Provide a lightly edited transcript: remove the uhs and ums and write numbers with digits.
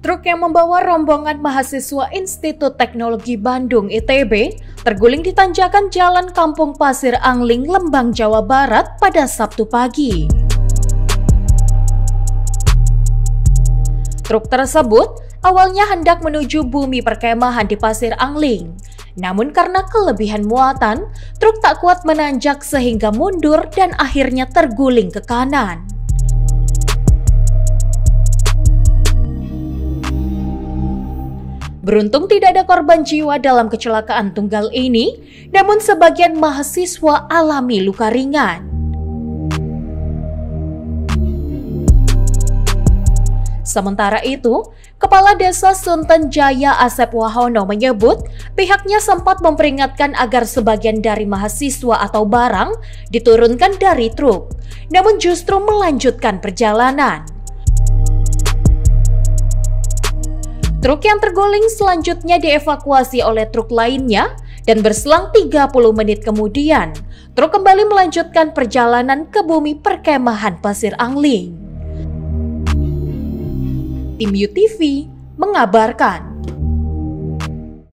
Truk yang membawa rombongan mahasiswa Institut Teknologi Bandung (ITB) terguling di tanjakan Jalan Kampung Pasir Angling, Lembang, Jawa Barat pada Sabtu pagi. Truk tersebut awalnya hendak menuju bumi perkemahan di Pasir Angling. Namun karena kelebihan muatan, truk tak kuat menanjak sehingga mundur dan akhirnya terguling ke kanan. Beruntung tidak ada korban jiwa dalam kecelakaan tunggal ini, namun sebagian mahasiswa alami luka ringan. Sementara itu, Kepala Desa Sunten Jaya Asep Wahono menyebut pihaknya sempat memperingatkan agar sebagian dari mahasiswa atau barang diturunkan dari truk, namun justru melanjutkan perjalanan. Truk yang terguling selanjutnya dievakuasi oleh truk lainnya dan berselang 30 menit kemudian, truk kembali melanjutkan perjalanan ke bumi perkemahan Pasir Angling. Tim UTV mengabarkan.